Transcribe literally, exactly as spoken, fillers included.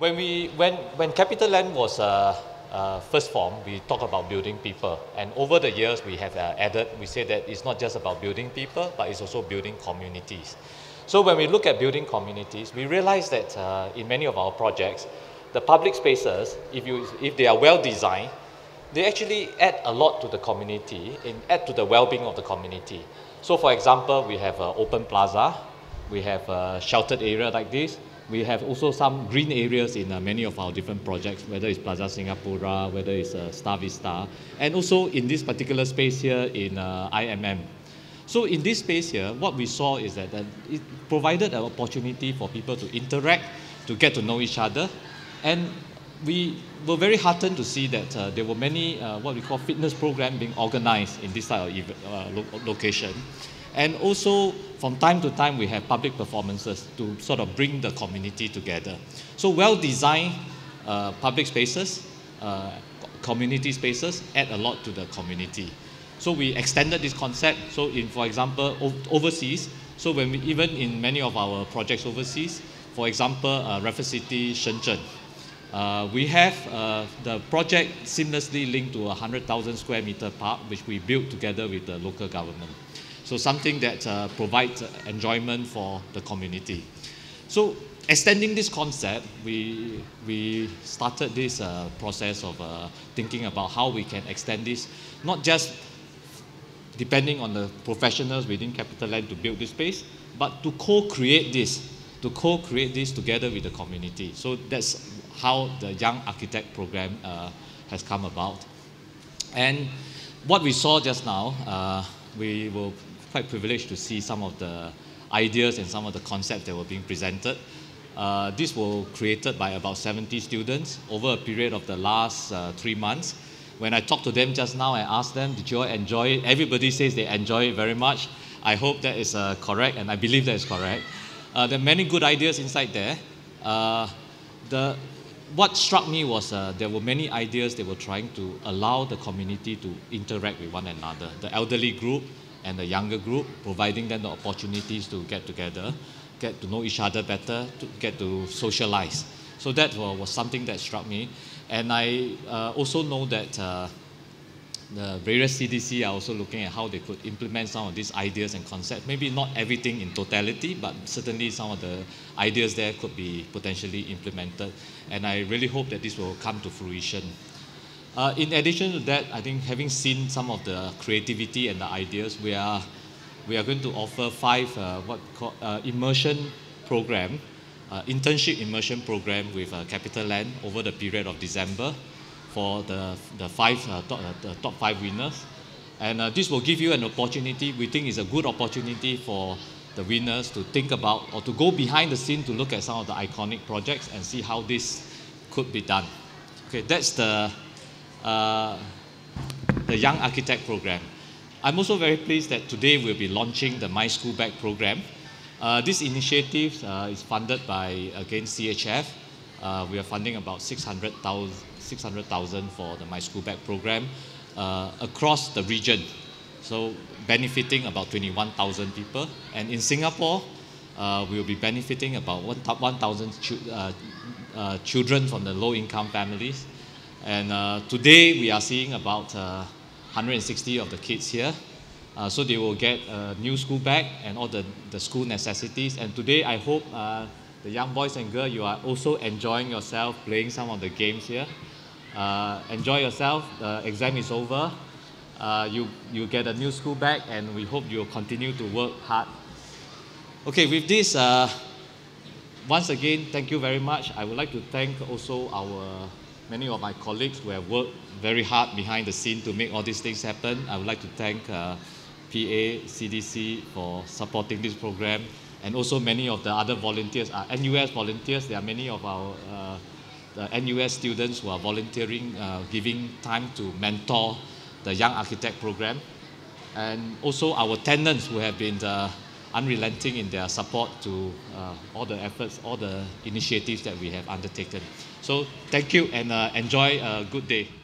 When, we, when, when CapitaLand was uh, uh, first formed, we talked about building people. And over the years, we have uh, added, we say that it's not just about building people, but it's also building communities. So when we look at building communities, we realize that uh, in many of our projects, the public spaces, if, you, if they are well designed, they actually add a lot to the community and add to the well-being of the community. So for example, we have an open plaza, we have a sheltered area like this. We have also some green areas in uh, many of our different projects, whether it's Plaza Singapura, whether it's uh, Star Vista, and also in this particular space here in uh, I M M. So in this space here, what we saw is that, that it provided an opportunity for people to interact, to get to know each other, and we were very heartened to see that uh, there were many uh, what we call fitness programs being organized in this type of uh, lo location. And also, from time to time, we have public performances to sort of bring the community together. So well-designed uh, public spaces, uh, community spaces, add a lot to the community. So we extended this concept. So in, for example, overseas, so when we, even in many of our projects overseas, for example, uh, Raffles City, Shenzhen, uh, we have uh, the project seamlessly linked to a one hundred thousand square meter park, which we built together with the local government. So something that uh, provides enjoyment for the community. So extending this concept, we, we started this uh, process of uh, thinking about how we can extend this, not just depending on the professionals within CapitaLand to build this space, but to co-create this, to co-create this together with the community. So that's how the Young Architect program uh, has come about. And what we saw just now, uh, we were quite privileged to see some of the ideas and some of the concepts that were being presented. Uh, these were created by about seventy students over a period of the last uh, three months. When I talked to them just now, I asked them, did you all enjoy it? Everybody says they enjoy it very much. I hope that is uh, correct, and I believe that is correct. Uh, there are many good ideas inside there. Uh, the, what struck me was uh, there were many ideas that were trying to allow the community to interact with one another. The elderly group and the younger group, providing them the opportunities to get together, get to know each other better, to get to socialize. So that was something that struck me. And I uh, also know that uh, the various C D C are also looking at how they could implement some of these ideas and concepts. Maybe not everything in totality, but certainly some of the ideas there could be potentially implemented. And I really hope that this will come to fruition. Uh, in addition to that, I think having seen some of the creativity and the ideas, we are, we are going to offer five uh, what called uh, immersion program, uh, internship immersion program with uh, CapitaLand over the period of December for the, the, five, uh, top, uh, the top five winners. And uh, this will give you an opportunity, we think is a good opportunity for the winners to think about or to go behind the scene to look at some of the iconic projects and see how this could be done. Okay, that's the Uh, the Young Architect program. I'm also very pleased that today we'll be launching the My Schoolbag program. Uh, this initiative uh, is funded by, again, C H F. Uh, we are funding about six hundred thousand for the My Schoolbag program uh, across the region. So benefiting about twenty-one thousand people. And in Singapore, uh, we'll be benefiting about one thousand ch uh, uh, children from the low-income families. And uh, today we are seeing about uh, one hundred sixty of the kids here. Uh, so they will get a new school bag and all the, the school necessities. And today I hope uh, the young boys and girls, you are also enjoying yourself playing some of the games here. Uh, enjoy yourself, the exam is over. Uh, you, you get a new school bag and we hope you'll continue to work hard. Okay, with this, uh, once again, thank you very much. I would like to thank also our many of my colleagues who have worked very hard behind the scene to make all these things happen. I would like to thank uh, P A, C D C for supporting this program, and also many of the other volunteers, uh, N U S volunteers. There are many of our uh, the N U S students who are volunteering, uh, giving time to mentor the Young Architect program. And also our tenants who have been uh, unrelenting in their support to uh, all the efforts, all the initiatives that we have undertaken. So thank you and uh, enjoy a good day.